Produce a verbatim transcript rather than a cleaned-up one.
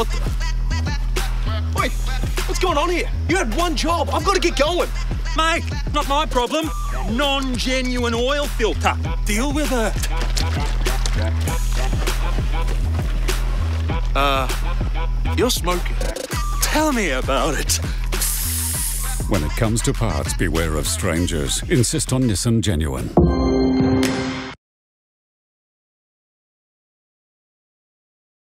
What the? Wait, what's going on here? You had one job. I've got to get going. Mate, not my problem. Non-genuine oil filter. Deal with it. Uh, you're smoking. Tell me about it. When it comes to parts, beware of strangers. Insist on Nissan Genuine.